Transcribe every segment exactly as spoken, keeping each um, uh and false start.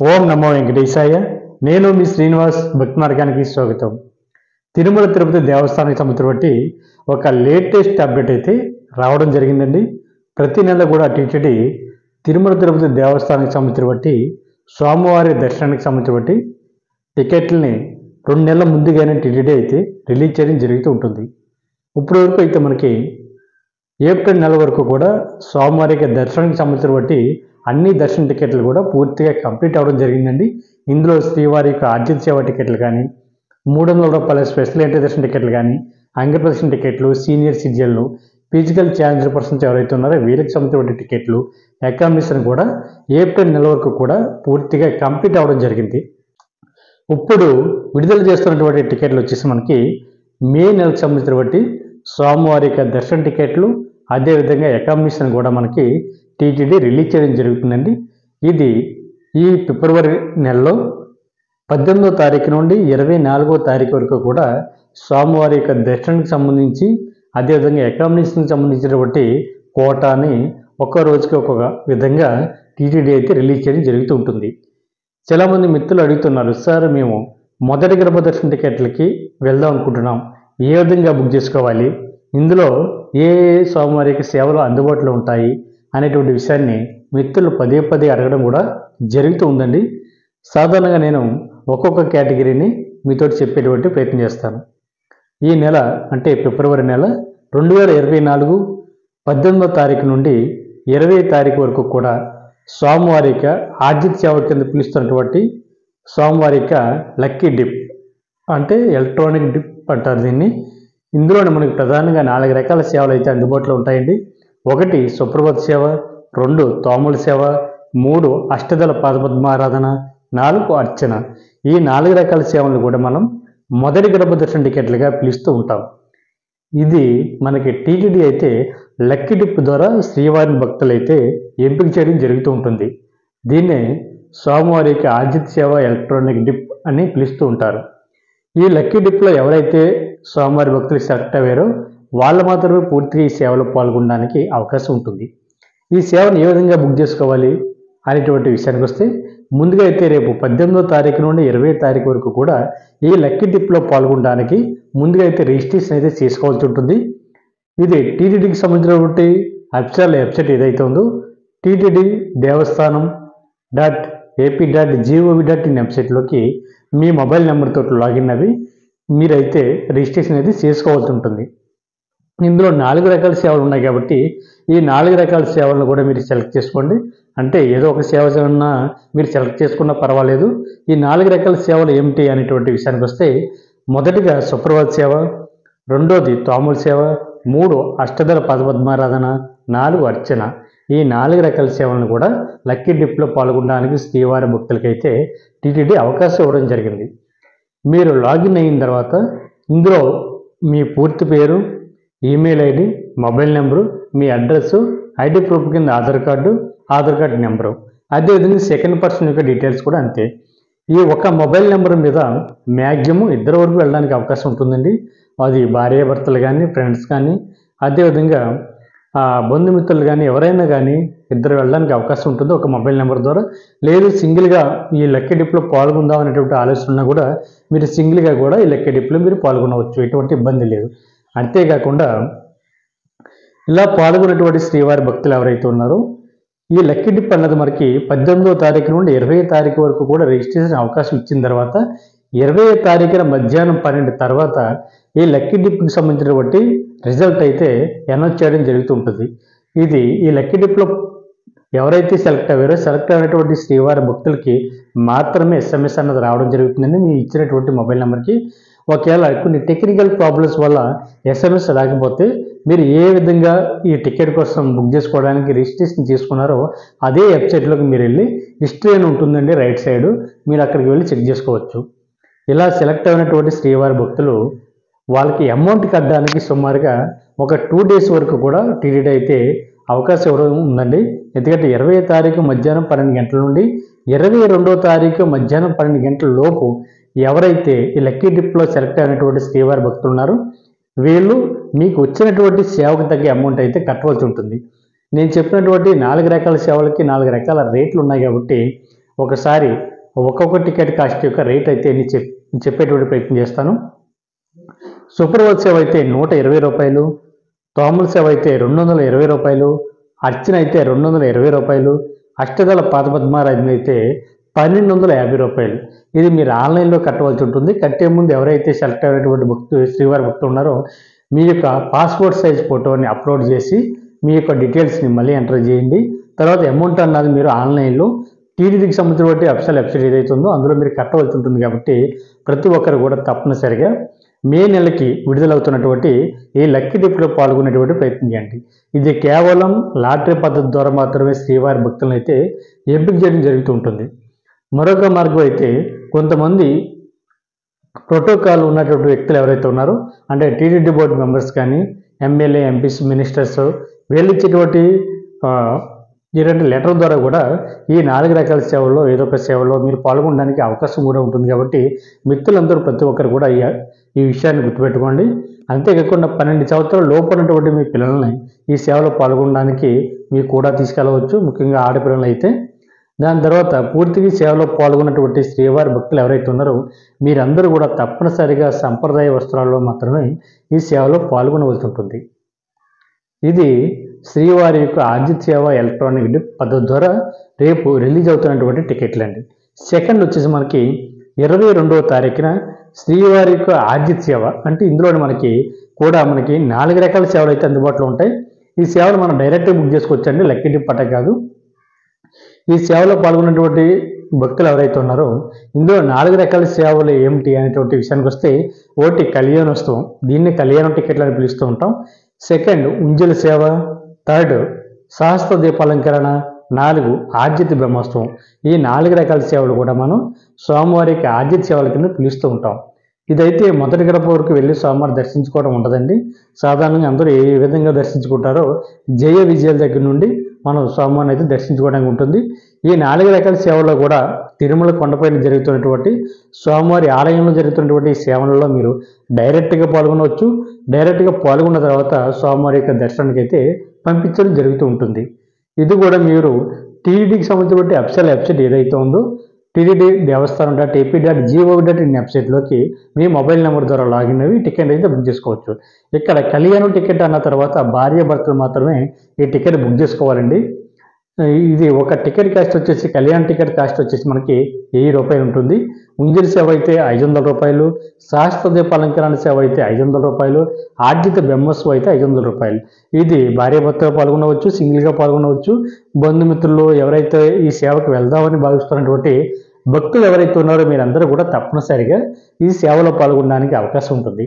ఓం నమో వెంకటేశాయ. నేను మీ శ్రీనివాస్. భక్తి మార్గానికి స్వాగతం. తిరుమల తిరుపతి దేవస్థానానికి సంబంధించి ఒక లేటెస్ట్ అప్డేట్ అయితే రావడం జరిగిందండి. ప్రతి నెల కూడా టీటీడీ తిరుమల తిరుపతి దేవస్థానానికి సంబంధించి స్వామివారి దర్శనానికి సంబంధించి టికెట్లని రెండు నెలల ముందుగానే టీటీడీ అయితే రిలీజ్ చేయడం జరుగుతూ ఉంటుంది. ఇప్పటి వరకు అయితే మనకి ఏప్రిల్ నెల వరకు కూడా స్వామివారికి దర్శనానికి సంబంధించి అన్ని దర్శన టికెట్లు కూడా పూర్తిగా కంప్లీట్ అవ్వడం జరిగిందండి. ఇందులో శ్రీవారి యొక్క ఆర్జిత సేవ టికెట్లు కానీ, మూడు వందల రూపాయల స్పెషల్ ఎంట్రీ దర్శన టికెట్లు కానీ, అంగప్రదర్శన టికెట్లు, సీనియర్ సిటిజన్లు, ఫిజికల్ ఛాలెంజ్ పర్సన్స్ ఎవరైతే ఉన్నారో వీరికి సంబంధించిన టికెట్లు, అకామిడేషన్ కూడా ఏప్రిల్ నెల వరకు కూడా పూర్తిగా కంప్లీట్ అవ్వడం జరిగింది. ఇప్పుడు విడుదల చేస్తున్నటువంటి టికెట్లు వచ్చేసి మనకి మే నెలకు సంబంధించినటువంటి స్వామివారి యొక్క దర్శన టికెట్లు, అదేవిధంగా అకామిడేషన్ కూడా మనకి టీటీడీ రిలీజ్ చేయడం జరుగుతుందండి. ఇది ఈ ఫిబ్రవరి నెలలో పద్దెనిమిదో తారీఖు నుండి ఇరవై నాలుగో తారీఖు వరకు కూడా స్వామివారి యొక్క దర్శనానికి సంబంధించి, అదేవిధంగా అకామిడేషన్కి సంబంధించినటువంటి కోటాని ఒక్క రోజుకి ఒక్కొక్క విధంగా టీటీడీ అయితే రిలీజ్ చేయడం జరుగుతూ ఉంటుంది. చాలామంది మిత్రులు అడుగుతున్నారు, సార్ మేము మొదటి గర్భ దర్శన టికెట్లకి వెళ్దాం అనుకుంటున్నాం, ఏ విధంగా బుక్ చేసుకోవాలి, ఇందులో ఏ స్వామివారికి సేవలు అందుబాటులో ఉంటాయి అనేటువంటి విషయాన్ని మిత్రులు పదే పదే అడగడం కూడా జరుగుతూ ఉందండి. సాధారణంగా నేను ఒక్కొక్క కేటగిరీని మీతో చెప్పేటువంటి ప్రయత్నం చేస్తాను. ఈ నెల అంటే ఫిబ్రవరి నెల రెండు వేల ఇరవై నాలుగు పద్దెనిమిదో తారీఖు నుండి ఇరవై తారీఖు వరకు కూడా స్వామివారి యొక్క ఆర్జిత సేవ కింద పిలుస్తున్నటువంటి స్వామివారి యొక్క లక్కీ డిప్ అంటే ఎలక్ట్రానిక్ డిప్ అంటారు దీన్ని. ఇందులోనే మనకి ప్రధానంగా నాలుగు రకాల సేవలు అయితే అందుబాటులో ఉంటాయండి. ఒకటి సుప్రభాత సేవ, రెండు తోముల సేవ, మూడు అష్టదళ పాదపద్మారాధన, నాలుగు అర్చన. ఈ నాలుగు రకాల సేవలను కూడా మనం మొదటి గర్భ దర్శన టికెట్లుగా పిలుస్తూ ఉంటాం. ఇది మనకి టీటీడీ అయితే లక్కీ డిప్ ద్వారా శ్రీవారిని భక్తులు అయితే ఎంపిక చేయడం జరుగుతూ ఉంటుంది. దీన్నే స్వామివారి యొక్క ఆర్జిత సేవ ఎలక్ట్రానిక్ డిప్ అని పిలుస్తూ ఉంటారు. ఈ లక్కీ డిప్లో ఎవరైతే స్వామివారి భక్తులు సెలెక్ట్ అయ్యారో వాళ్ళు మాత్రమే పూర్తిగా ఈ సేవలో పాల్గొనడానికి అవకాశం ఉంటుంది. ఈ సేవను ఏ విధంగా బుక్ చేసుకోవాలి అనేటువంటి విషయానికి వస్తే, ముందుగా అయితే రేపు పద్దెనిమిదో తారీఖు నుండి ఇరవై తారీఖు వరకు కూడా ఈ లక్కీ డిప్లో పాల్గొనడానికి ముందుగా అయితే రిజిస్ట్రేషన్ అయితే చేసుకోవాల్సి ఉంటుంది. ఇది టీటీడీకి సంబంధించినటువంటి అఫీషియల్ వెబ్సైట్ ఏదైతే ఉందో టీటీడీ దేవస్థానం dot AP dot gov dot in వెబ్సైట్లోకి మీ మొబైల్ నెంబర్తో లాగిన్ అవి మీరైతే రిజిస్ట్రేషన్ అయితే చేసుకోవాల్సి ఉంటుంది. ఇందులో నాలుగు రకాల సేవలు ఉన్నాయి కాబట్టి ఈ నాలుగు రకాల సేవలను కూడా మీరు సెలెక్ట్ చేసుకోండి. అంటే ఏదో ఒక సేవ ఉన్నా మీరు సెలెక్ట్ చేసుకున్నా పర్వాలేదు. ఈ నాలుగు రకాల సేవలు ఏమిటి అనేటువంటి విషయానికి వస్తే, మొదటిగా సుప్రభాత సేవ, రెండోది తోముల సేవ, మూడు అష్టదళ పదపద్మారాధన, నాలుగు అర్చన. ఈ నాలుగు రకాల సేవలను కూడా లక్కీ డిప్లో పాల్గొనడానికి శ్రీవారి భక్తులకైతే టీటీడీ అవకాశం ఇవ్వడం జరిగింది. మీరు లాగిన్ అయిన తర్వాత ఇందులో మీ పూర్తి పేరు, ఈమెయిల్ ఐడి, మొబైల్ నెంబరు, మీ అడ్రస్సు, ఐడి ప్రూఫ్ కింద Aadhaar card, Aadhaar card number, అదేవిధంగా సెకండ్ పర్సన్ యొక్క డీటెయిల్స్ కూడా అంతే. ఈ ఒక మొబైల్ నెంబర్ మీద మ్యాక్సిమం ఇద్దరు వరకు వెళ్ళడానికి అవకాశం ఉంటుందండి. అది భార్యాభర్తలు కానీ, ఫ్రెండ్స్ కానీ, అదేవిధంగా బంధుమిత్రులు కానీ ఎవరైనా కానీ ఇద్దరు వెళ్ళడానికి అవకాశం ఉంటుంది ఒక మొబైల్ నెంబర్ ద్వారా. లేదు సింగిల్గా ఈ లక్కీ డిప్లో పాల్గొందాం అనేటువంటి ఆలోచన ఉన్నా కూడా మీరు సింగిల్గా కూడా ఈ లక్కీ డిప్లో మీరు పాల్గొనవచ్చు, ఎటువంటి ఇబ్బంది లేదు. అంతేకాకుండా ఇలా పాల్గొనేటువంటి శ్రీవారి భక్తులు ఎవరైతే ఉన్నారో ఈ లక్కీ డిప్ అన్నది మనకి పద్దెనిమిదో తారీఖు నుండి ఇరవై తారీఖు వరకు కూడా రిజిస్ట్రేషన్ అవకాశం ఇచ్చిన తర్వాత ఇరవై తారీఖున మధ్యాహ్నం పన్నెండు తర్వాత ఈ లక్కీ డిప్కి సంబంధించినటువంటి రిజల్ట్ అయితే అనౌన్స్ చేయడం జరుగుతూ ఉంటుంది. ఇది ఈ లక్కీ డిప్లో ఎవరైతే సెలెక్ట్ అయ్యారో సెలెక్ట్ అయినటువంటి శ్రీవారి భక్తులకి మాత్రమే ఎస్ఎంఎస్ అన్నది రావడం జరుగుతుందండి మీ ఇచ్చినటువంటి మొబైల్ నెంబర్కి. ఒకవేళ కొన్ని టెక్నికల్ ప్రాబ్లమ్స్ వల్ల ఎస్ఎంఎస్ రాకపోతే మీరు ఏ విధంగా ఈ టికెట్ కోసం బుక్ చేసుకోవడానికి రిజిస్ట్రేషన్ చేసుకున్నారో అదే వెబ్సైట్లోకి మీరు వెళ్ళి హిస్టరీ అని ఉంటుందండి రైట్ సైడ్, మీరు అక్కడికి వెళ్ళి చెక్ చేసుకోవచ్చు. ఇలా సెలెక్ట్ అయినటువంటి శ్రీవారి భక్తులు వాళ్ళకి అమౌంట్ కట్టడానికి సుమారుగా ఒక టూ డేస్ వరకు కూడా టీటీడీ అయితే అవకాశం ఇవ్వడం ఉందండి. ఎందుకంటే ఇరవై తారీఖు మధ్యాహ్నం పన్నెండు గంటల నుండి ఇరవై రెండో తారీఖు మధ్యాహ్నం పన్నెండు గంటల లోపు ఎవరైతే ఈ లక్కీ డిప్లో సెలెక్ట్ అయినటువంటి శ్రీవారి భక్తులు ఉన్నారో వీళ్ళు మీకు వచ్చినటువంటి సేవకు తగ్గ అమౌంట్ అయితే కట్టవలసి ఉంటుంది. నేను చెప్పినటువంటి నాలుగు రకాల సేవలకి నాలుగు రకాల రేట్లు ఉన్నాయి కాబట్టి ఒకసారి ఒక్కొక్క టికెట్ కాస్ట్ యొక్క రేట్ అయితే నేను చెప్ చెప్పేటువంటి ప్రయత్నం చేస్తాను. సుప్రభాత్ సేవ అయితే నూట ఇరవై రూపాయలు, తోమల సేవ అయితే రెండు వందల ఇరవై రూపాయలు, అర్చన అయితే రెండు వందల ఇరవై రూపాయలు, అష్టదళ పాదపద్మారాజన అయితే పన్నెండు వందల యాభై రూపాయలు. ఇది మీరు ఆన్లైన్లో కట్టవలసి ఉంటుంది. కట్టే ముందు ఎవరైతే సెలెక్ట్ అయినటువంటి భక్తులు శ్రీవారి భక్తులు ఉన్నారో మీ యొక్క పాస్పోర్ట్ సైజ్ ఫోటోని అప్లోడ్ చేసి మీ యొక్క డీటెయిల్స్ని మళ్ళీ ఎంటర్ చేయండి. తర్వాత అమౌంట్ అన్నది మీరు ఆన్లైన్లో టీటీడీకి సంబంధించిన అఫీషియల్ వెబ్సైట్ ఏదైతే ఉందో అందులో మీరు కట్టవలసి ఉంటుంది. కాబట్టి ప్రతి ఒక్కరు కూడా తప్పనిసరిగా మే నెలకి విడుదలవుతున్నటువంటి ఈ లక్కీ డిప్లో పాల్గొనేటువంటి ప్రయత్నం చేయండి. ఇది కేవలం లాటరీ పద్ధతి ద్వారా మాత్రమే శ్రీవారి భక్తులను అయితే ఎంపిక చేయడం జరుగుతూ ఉంటుంది. మరొక మార్గం అయితే కొంతమంది ప్రోటోకాల్ ఉన్నటువంటి వ్యక్తులు ఎవరైతే ఉన్నారో అంటే టీటీడీ బోర్డు మెంబర్స్ కానీ ఎమ్మెల్యే ఎంపీస్ మినిస్టర్స్ వీళ్ళు ఇచ్చేటువంటి ఇలాంటి లెటర్ ద్వారా కూడా ఈ నాలుగు రకాల సేవల్లో ఏదో ఒక సేవలో మీరు పాల్గొనడానికి అవకాశం కూడా ఉంటుంది. కాబట్టి మిత్రులందరూ ప్రతి ఒక్కరు కూడా ఈ విషయాన్ని గుర్తుపెట్టుకోండి. అంతేకాకుండా పన్నెండు సంవత్సరాల లోపు ఉన్నటువంటి మీ పిల్లల్ని ఈ సేవలో పాల్గొనడానికి మీకు కూడా తీసుకెళ్ళవచ్చు, ముఖ్యంగా ఆడపిల్లలు అయితే. దాని తర్వాత పూర్తిగా సేవలో పాల్గొన్నటువంటి శ్రీవారి భక్తులు ఎవరైతే ఉన్నారో మీరందరూ కూడా తప్పనిసరిగా సంప్రదాయ వస్త్రాల్లో మాత్రమే ఈ సేవలో పాల్గొనవలసి ఉంటుంది. ఇది శ్రీవారి యొక్క ఆర్జిత్ సేవ ఎలక్ట్రానిక్ డిప్ పద్ధతి ద్వారా రేపు రిలీజ్ అవుతున్నటువంటి టికెట్లు అండి. సెకండ్ వచ్చేసి మనకి ఇరవై రెండవ తారీఖున శ్రీవారి యొక్క ఆర్జిత్ సేవ అంటే ఇందులో మనకి కూడా మనకి నాలుగు రకాల సేవలు అయితే అందుబాటులో ఉంటాయి. ఈ సేవలు మనం డైరెక్ట్గా బుక్ చేసుకోవచ్చండి, లక్కీ డిప్ పట్ట కాదు. ఈ సేవలో పాల్గొన్నటువంటి భక్తులు ఎవరైతే ఉన్నారో ఇందులో నాలుగు రకాల సేవలు ఏమిటి అనేటువంటి విషయానికి వస్తే ఒకటి కళ్యాణోత్సవం, దీన్ని కళ్యాణం టికెట్లు అని పిలుస్తూ ఉంటాం. సెకండ్ ఉంజల సేవ, థర్డ్ సహస్ర దీపాలంకరణ, నాలుగు ఆర్జిత బ్రహ్మోత్సవం. ఈ నాలుగు రకాల సేవలు కూడా మనం స్వామివారికి ఆర్జిత సేవల కింద పిలుస్తూ ఉంటాం. ఇదైతే మొదటి గడప వరకు వెళ్ళి స్వామివారి దర్శించుకోవడం ఉండదండి. సాధారణంగా అందరూ ఏ విధంగా దర్శించుకుంటారో జయ విజయాల దగ్గర నుండి మనం స్వామివారిని అయితే దర్శించుకోవడానికి ఉంటుంది. ఈ నాలుగు రకాల సేవల్లో కూడా తిరుమల కొండపైన జరుగుతున్నటువంటి స్వామివారి ఆలయంలో జరుగుతున్నటువంటి సేవలలో మీరు డైరెక్ట్గా పాల్గొనవచ్చు. డైరెక్ట్గా పాల్గొన్న తర్వాత స్వామివారి యొక్క దర్శనానికి అయితే పంపించడం జరుగుతూ ఉంటుంది. ఇది కూడా మీరు టీటీడీకి సంబంధించిన అఫీషియల్ వెబ్సైట్ ఏదైతే ఉందో టీటీడీ దేవస్థానం dot AP dot gov dot in వెబ్సైట్లోకి మీ మొబైల్ నెంబర్ ద్వారా లాగిన్ అవి టికెట్ అయితే బుక్ చేసుకోవచ్చు. ఇక్కడ కళ్యాణం టికెట్ అన్న తర్వాత భార్య భర్తలు మాత్రమే ఈ టికెట్ బుక్ చేసుకోవాలండి. ఇది ఒక టికెట్ కాస్ట్ వచ్చేసి కళ్యాణ్ టికెట్ కాస్ట్ వచ్చేసి మనకి వెయ్యి రూపాయలు ఉంటుంది. ఉంజలి సేవ అయితే ఐదు వందల రూపాయలు, శాస్త్ర దీపాలంకరణ సేవ అయితే ఐదు వందల రూపాయలు, ఆర్జిత బ్రహ్మోత్సవం అయితే ఐదు వందల రూపాయలు. ఇది భార్య భర్తలు పాల్గొనవచ్చు, సింగిల్గా పాల్గొనవచ్చు. బంధుమిత్రులు ఎవరైతే ఈ సేవకు వెళ్దామని భావిస్తున్నటువంటి భక్తులు ఎవరైతే ఉన్నారో మీరందరూ కూడా తప్పనిసరిగా ఈ సేవలో పాల్గొనడానికి అవకాశం ఉంటుంది.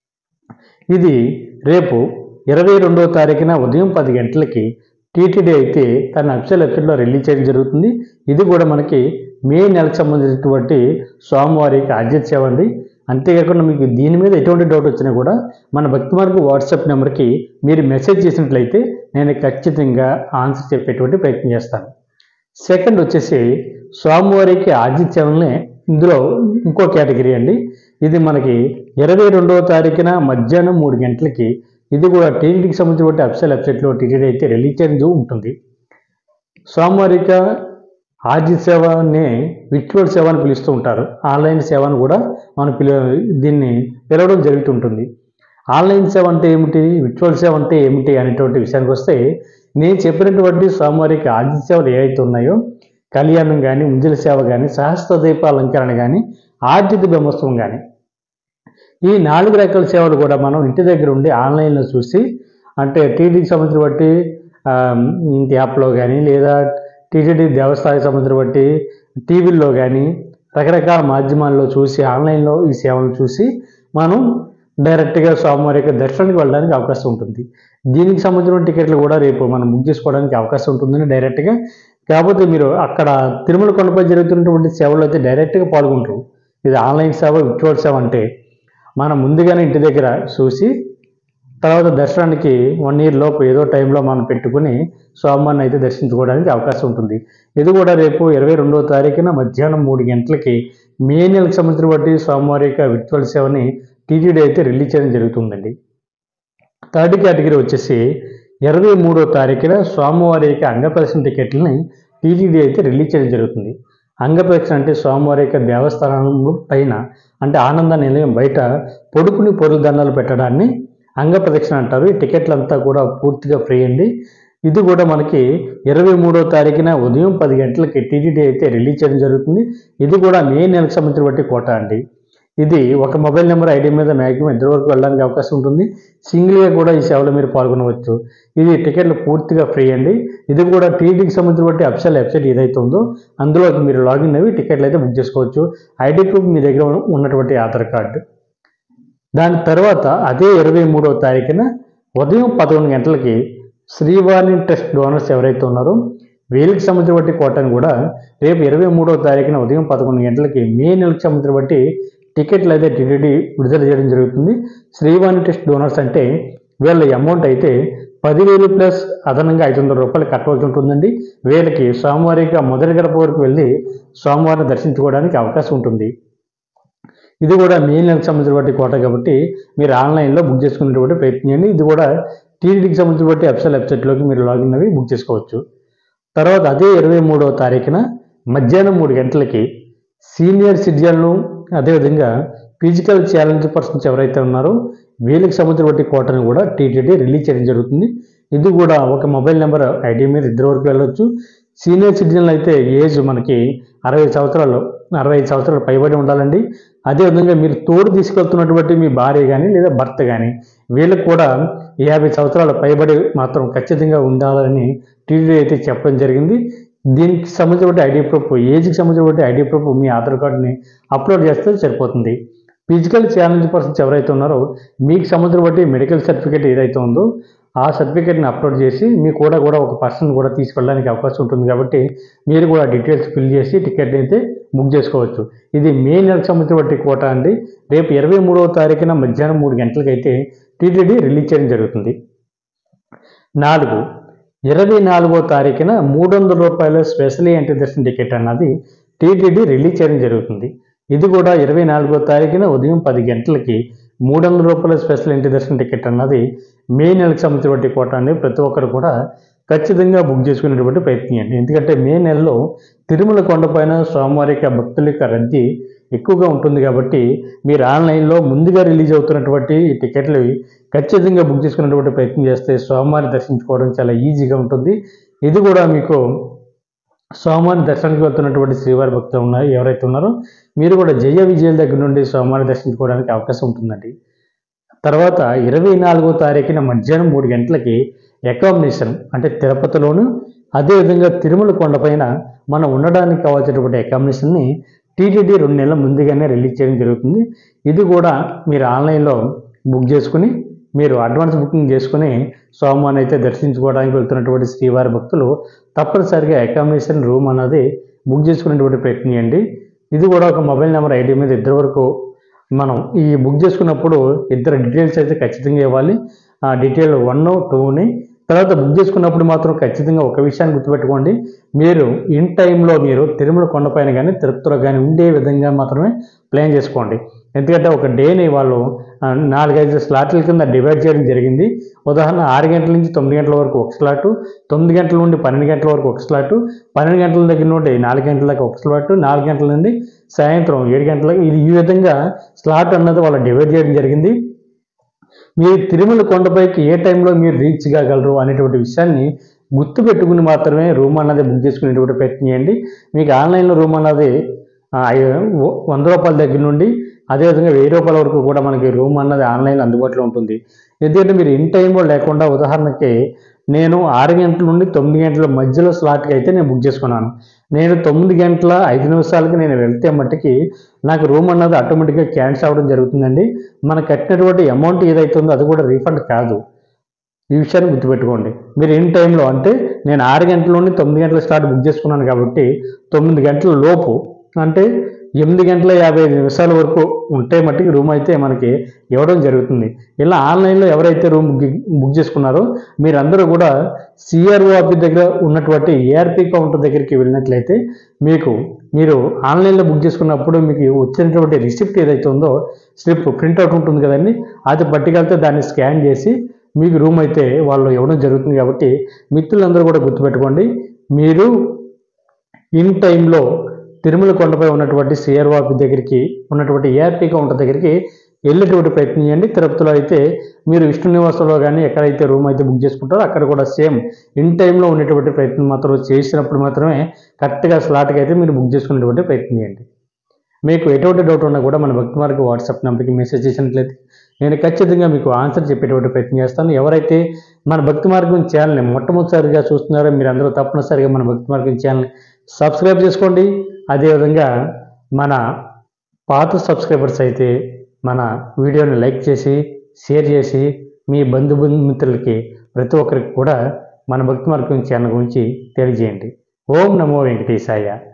ఇది రేపు ఇరవై రెండవ తారీఖున ఉదయం పది గంటలకి టీటీడీ అయితే తన అఫీషియల్ వెబ్సైట్లో రిలీజ్ చేయడం జరుగుతుంది. ఇది కూడా మనకి మే నెలకు సంబంధించినటువంటి స్వామివారికి ఆర్జిత సేవ అండి. అంతేకాకుండా మీకు దీని మీద ఎటువంటి డౌట్ వచ్చినా కూడా మన భక్తి మార్గం వాట్సాప్ నెంబర్కి మీరు మెసేజ్ చేసినట్లయితే నేను ఖచ్చితంగా ఆన్సర్ చెప్పేటువంటి ప్రయత్నం చేస్తాను. సెకండ్ వచ్చేసి స్వామివారికి ఆర్జిత సేవలనే ఇందులో ఇంకో కేటగిరీ అండి. ఇది మనకి ఇరవై రెండవ తారీఖున మధ్యాహ్నం మూడు గంటలకి ఇది కూడా టీటీడీకి సంబంధించిన అఫీషియల్ వెబ్సైట్లో టీటీడీ అయితే రిలీజ్ చేయడం ఉంటుంది. స్వామివారిక ఆర్జిత సేవని విర్చువల్ సేవ అని పిలుస్తూ ఉంటారు. ఆన్లైన్ సేవను కూడా మనం పిలు దీన్ని పిలవడం జరుగుతుంటుంది. ఆన్లైన్ సేవ అంటే ఏమిటి, విర్చువల్ సేవ అంటే ఏమిటి అనేటువంటి విషయానికి వస్తే నేను చెప్పినటువంటి స్వామివారికి ఆర్జిత సేవలు ఏవైతే ఉన్నాయో కళ్యాణం కానీ, ఉంజల సేవ కానీ, సహస్ర దీపాలంకరణ కానీ, ఆర్జిత బ్రహ్మోత్సవం కానీ ఈ నాలుగు రకాల సేవలు కూడా మనం ఇంటి దగ్గర ఉండి ఆన్లైన్లో చూసి అంటే టీటీడీకి సంబంధించిన బట్టి ఇంటి యాప్లో కానీ లేదా టీటీడీ దేవస్థానానికి సంబంధించిన బట్టి టీవీల్లో కానీ రకరకాల మాధ్యమాల్లో చూసి ఆన్లైన్లో ఈ సేవలను చూసి మనం డైరెక్ట్గా స్వామివారి యొక్క దర్శనానికి వెళ్ళడానికి అవకాశం ఉంటుంది. దీనికి సంబంధించిన టికెట్లు కూడా రేపు మనం బుక్ చేసుకోవడానికి అవకాశం ఉంటుందని డైరెక్ట్గా. కాకపోతే మీరు అక్కడ తిరుమల కొండపై జరుగుతున్నటువంటి సేవలు అయితే డైరెక్ట్గా పాల్గొంటారు. ఇది ఆన్లైన్ సేవ, విర్చువల్ సేవ అంటే మనం ముందుగానే ఇంటి దగ్గర చూసి తర్వాత దర్శనానికి వన్ ఇయర్ లోపు ఏదో టైంలో మనం పెట్టుకుని స్వామివారిని అయితే దర్శించుకోవడానికి అవకాశం ఉంటుంది. ఇది కూడా రేపు ఇరవై రెండవ తారీఖున మధ్యాహ్నం మూడు గంటలకి మే నెలకు సంబంధించిన బట్టి స్వామివారి యొక్క విర్చువల్ సేవని టీటీడీ అయితే రిలీజ్ చేయడం జరుగుతుందండి. థర్డ్ కేటగిరీ వచ్చేసి ఇరవై మూడో తారీఖున స్వామివారి యొక్క అంగప్రదర్శన టికెట్లని టీటీడీ అయితే రిలీజ్ చేయడం జరుగుతుంది. అంగప్రదక్షిణ అంటే స్వామివారి యొక్క దేవస్థానం పైన అంటే ఆనంద నిలయం బయట పొడుకుని పొరుగు దండాలు పెట్టడాన్ని అంగప్రదక్షిణ అంటారు. ఈ టికెట్లంతా కూడా పూర్తిగా ఫ్రీ అండి. ఇది కూడా మనకి ఇరవై మూడో తారీఖున ఉదయం పది గంటలకి టీటీడీ అయితే రిలీజ్ చేయడం జరుగుతుంది. ఇది కూడా మే నెలకు సంబంధించిన బట్టి కోట అండి. ఇది ఒక మొబైల్ నెంబర్ ఐడి మీద మ్యాక్సిమం ఇద్దరు వరకు వెళ్ళడానికి అవకాశం ఉంటుంది. సింగిల్గా కూడా ఈ సేవలో మీరు పాల్గొనవచ్చు. ఇది టికెట్లు పూర్తిగా ఫ్రీ అండి. ఇది కూడా టీటీడీకి సంబంధించిన బట్టి అఫీషియల్ వెబ్సైట్ ఏదైతే ఉందో అందులో మీరు లాగిన్ అయ్యి టికెట్లు అయితే బుక్ చేసుకోవచ్చు. ఐడి ప్రూఫ్ మీ దగ్గర ఉన్నటువంటి ఆధార్ కార్డు. దాని తర్వాత అదే ఇరవై మూడవ తారీఖున ఉదయం పదకొండు గంటలకి శ్రీవాణి ట్రస్ట్ డోనర్స్ ఎవరైతే ఉన్నారో వీళ్ళకి సంబంధించిన బట్టి కోటను కూడా రేపు ఇరవై మూడవ తారీఖున ఉదయం పదకొండు గంటలకి మే నెలకు సంబంధించిన బట్టి టికెట్లు అయితే టీటీడీ విడుదల చేయడం జరుగుతుంది. శ్రీవాణి ట్రస్ట్ డోనర్స్ అంటే వీళ్ళ అమౌంట్ అయితే పదివేలు ప్లస్ అదనంగా ఐదు వందల రూపాయలు కట్టవలసి ఉంటుందండి. వీళ్ళకి స్వామివారిగా మొదటి గడప వరకు వెళ్ళి స్వామివారిని దర్శించుకోవడానికి అవకాశం ఉంటుంది. ఇది కూడా మే నెలకు సంబంధించినటువంటి కోట కాబట్టి మీరు ఆన్లైన్లో బుక్ చేసుకునేటువంటి ప్రయత్నం చేయండి. ఇది కూడా టీటీడీకి సంబంధించినటువంటి అఫీషియల్ వెబ్సైట్లోకి మీరు లాగిన్ అవి బుక్ చేసుకోవచ్చు. తర్వాత అదే ఇరవై మూడవ తారీఖున మధ్యాహ్నం మూడు గంటలకి సీనియర్ సిటిజన్లు అదేవిధంగా ఫిజికల్ ఛాలెంజ్ పర్సన్స్ ఎవరైతే ఉన్నారో వీళ్ళకి సంబంధించినటువంటి కోటను కూడా టీటీడీ రిలీజ్ చేయడం జరుగుతుంది. ఇది కూడా ఒక మొబైల్ నెంబర్ ఐడి మీద ఇద్దరు వరకు వెళ్ళవచ్చు. సీనియర్ సిటిజన్లు అయితే ఏజ్ మనకి అరవై సంవత్సరాలు అరవై ఐదు సంవత్సరాలు పైబడి ఉండాలండి. అదేవిధంగా మీరు తోడు తీసుకెళ్తున్నటువంటి మీ భార్య కానీ లేదా భర్త కానీ వీళ్ళకి కూడా యాభై సంవత్సరాల పైబడి మాత్రం ఖచ్చితంగా ఉండాలని టీటీడీ అయితే చెప్పడం జరిగింది. దీనికి సంబంధించిన ఐడి ప్రూఫ్ ఏజ్కి సంబంధించిన ఐడి ప్రూఫ్ మీ ఆధార్ కార్డుని అప్లోడ్ చేస్తే సరిపోతుంది. ఫిజికల్ ఛాలెంజ్ పర్సన్స్ ఎవరైతే ఉన్నారో మీకు సంబంధించిన బట్టి మెడికల్ సర్టిఫికేట్ ఏదైతే ఉందో ఆ సర్టిఫికేట్ని అప్లోడ్ చేసి మీ కూడా కూడా ఒక పర్సన్ కూడా తీసుకెళ్ళడానికి అవకాశం ఉంటుంది. కాబట్టి మీరు కూడా డీటెయిల్స్ ఫిల్ చేసి టికెట్ అయితే బుక్ చేసుకోవచ్చు. ఇది మే నెలకు సంబంధించిన బట్టి కోట అండి. రేపు ఇరవై మూడవ తారీఖున మధ్యాహ్నం మూడు గంటలకైతే టీటీడీ రిలీజ్ చేయడం జరుగుతుంది. నాలుగు ఇరవై నాలుగో తారీఖున మూడు వందల రూపాయల స్పెషల్ ఎంట్రీ దర్శన టికెట్ అన్నది టీటీడీ రిలీజ్ చేయడం జరుగుతుంది. ఇది కూడా ఇరవై నాలుగో తారీఖున ఉదయం పది గంటలకి మూడు వందల రూపాయల స్పెషల్ ఎంట్రీ దర్శన టికెట్ అన్నది మే నెలకు సంబంధించినటువంటి కోట అనేది ప్రతి ఒక్కరు కూడా ఖచ్చితంగా బుక్ చేసుకునేటువంటి ప్రయత్నం చేయండి. ఎందుకంటే మే నెలలో తిరుమల కొండపైన స్వామివారి యొక్క భక్తుల యొక్క రద్దీ ఎక్కువగా ఉంటుంది కాబట్టి మీరు ఆన్లైన్లో ముందుగా రిలీజ్ అవుతున్నటువంటి ఈ టికెట్లు ఖచ్చితంగా బుక్ చేసుకునేటువంటి ప్రయత్నం చేస్తే స్వామివారిని దర్శించుకోవడం చాలా ఈజీగా ఉంటుంది. ఇది కూడా మీకు స్వామివారిని దర్శనానికి వెళ్తున్నటువంటి శ్రీవారి భక్తులు ఉన్నాయి ఎవరైతే ఉన్నారో మీరు కూడా జయ విజయాల దగ్గర నుండి స్వామివారిని దర్శించుకోవడానికి అవకాశం ఉంటుందండి. తర్వాత ఇరవై నాలుగో తారీఖున మధ్యాహ్నం మూడు గంటలకి అకామిడేషన్ అంటే తిరుపతిలోను అదేవిధంగా తిరుమల కొండపైన మనం ఉండడానికి కావాల్సినటువంటి అకామిడేషన్ని టీటీడీ రెండు నెలల ముందుగానే రిలీజ్ చేయడం జరుగుతుంది. ఇది కూడా మీరు ఆన్లైన్లో బుక్ చేసుకుని మీరు అడ్వాన్స్ బుకింగ్ చేసుకుని స్వామివారిని అయితే దర్శించుకోవడానికి వెళ్తున్నటువంటి శ్రీవారి భక్తులు తప్పనిసరిగా అకామిడేషన్ రూమ్ అన్నది బుక్ చేసుకునేటువంటి ప్రయత్నం చేయండి. ఇది కూడా ఒక మొబైల్ నెంబర్ ఐడి మీద ఇద్దరు వరకు మనం ఈ బుక్ చేసుకున్నప్పుడు ఇద్దరు డీటెయిల్స్ అయితే ఖచ్చితంగా ఇవ్వాలి. ఆ డీటెయిల్ వన్ టూని తర్వాత బుక్ చేసుకున్నప్పుడు మాత్రం ఖచ్చితంగా ఒక విషయాన్ని గుర్తుపెట్టుకోండి. మీరు ఇన్ టైంలో మీరు తిరుమల కొండపైన కానీ తిరుపతిలో కానీ ఉండే విధంగా మాత్రమే ప్లాన్ చేసుకోండి. ఎందుకంటే ఒక డేని వాళ్ళు నాలుగైదు స్లాట్ల కింద డివైడ్ చేయడం జరిగింది. ఉదాహరణ ఆరు గంటల నుంచి తొమ్మిది గంటల వరకు ఒక స్లాటు, తొమ్మిది గంటల నుండి పన్నెండు గంటల వరకు ఒక స్లాటు, పన్నెండు గంటల దగ్గర నుండి నాలుగు గంటల దాకా ఒక స్లాటు, నాలుగు గంటల నుండి సాయంత్రం ఏడు గంటలకు ఇది ఈ విధంగా స్లాట్ అన్నది వాళ్ళు డివైడ్ చేయడం జరిగింది. మీరు తిరుమల కొండపైకి ఏ టైంలో మీరు రీచ్ కాగలరు అనేటువంటి విషయాన్ని గుర్తుపెట్టుకుని మాత్రమే రూమ్ అన్నది బుక్ చేసుకునేటువంటి ప్రయత్నం చేయండి. మీకు ఆన్లైన్లో రూమ్ అన్నది వంద రూపాయల దగ్గర నుండి అదేవిధంగా వెయ్యి రూపాయల వరకు కూడా మనకి రూమ్ అన్నది ఆన్లైన్లో అందుబాటులో ఉంటుంది. ఎందుకంటే మీరు ఇన్ టైంలో లేకుండా ఉదాహరణకి నేను ఆరు గంటల నుండి తొమ్మిది గంటల మధ్యలో స్లాట్కి అయితే నేను బుక్ చేసుకున్నాను. నేను తొమ్మిది గంటల ఐదు నిమిషాలకి నేను వెళ్తే మట్టుకి నాకు రూమ్ అన్నది ఆటోమేటిక్గా క్యాన్సిల్ అవ్వడం జరుగుతుందండి. మనకు కట్టినటువంటి అమౌంట్ ఏదైతే ఉందో అది కూడా రీఫండ్ కాదు. ఈ విషయాన్ని గుర్తుపెట్టుకోండి. మీరు ఇన్ టైంలో అంటే నేను ఆరు గంటల నుండి తొమ్మిది గంటల స్లాట్ బుక్ చేసుకున్నాను కాబట్టి తొమ్మిది గంటల లోపు అంటే ఎనిమిది గంటల యాభై ఐదు నిమిషాల వరకు ఉంటే మట్టుకి రూమ్ అయితే మనకి ఇవ్వడం జరుగుతుంది. ఇలా ఆన్లైన్లో ఎవరైతే రూమ్ బుక్ చేసుకున్నారో మీరందరూ కూడా సిఆర్ఓ ఆఫీస్ దగ్గర ఉన్నటువంటి ఏఆర్పి కౌంటర్ దగ్గరికి వెళ్ళినట్లయితే మీకు మీరు ఆన్లైన్లో బుక్ చేసుకున్నప్పుడు మీకు వచ్చినటువంటి రిసిప్ట్ ఏదైతే ఉందో స్లిప్ ప్రింట్అవుట్ ఉంటుంది కదండి, అది పట్టుకెళ్తే దాన్ని స్కాన్ చేసి మీకు రూమ్ అయితే వాళ్ళు ఇవ్వడం జరుగుతుంది. కాబట్టి మిత్రులందరూ కూడా గుర్తుపెట్టుకోండి, మీరు ఇన్ టైంలో తిరుమల కొండపై ఉన్నటువంటి సిఆర్ఓ ఆఫీస్ దగ్గరికి ఉన్నటువంటి ఏఆర్పీ కౌంటర్ దగ్గరికి వెళ్ళేటువంటి ప్రయత్నం చేయండి. తిరుపతిలో అయితే మీరు విష్ణు నివాసంలో కానీ ఎక్కడైతే రూమ్ అయితే బుక్ చేసుకుంటారో అక్కడ కూడా సేమ్ ఇన్ టైంలో ఉండేటువంటి ప్రయత్నం మాత్రం చేసినప్పుడు మాత్రమే కరెక్ట్గా స్లాట్కి అయితే మీరు బుక్ చేసుకునేటువంటి ప్రయత్నం చేయండి. మీకు ఎటువంటి డౌట్ ఉన్నా కూడా మన భక్తి మార్గ వాట్సాప్ నెంబర్కి మెసేజ్ చేసినట్లయితే నేను ఖచ్చితంగా మీకు ఆన్సర్ చెప్పేటువంటి ప్రయత్నం చేస్తాను. ఎవరైతే మన భక్తి మార్గం ఛానల్ని మొట్టమొదటిసారిగా చూస్తున్నారో మీరు అందరూ తప్పనిసరిగా మన భక్తి మార్గం ఛానల్ని సబ్స్క్రైబ్ చేసుకోండి. అదేవిధంగా మన పాత సబ్స్క్రైబర్స్ అయితే మన వీడియోని లైక్ చేసి షేర్ చేసి మీ బంధుమిత్రులకి ప్రతి ఒక్కరికి కూడా మన భక్తి మార్గం ఛానల్ గురించి తెలియజేయండి. ఓం నమో వెంకటేశాయ.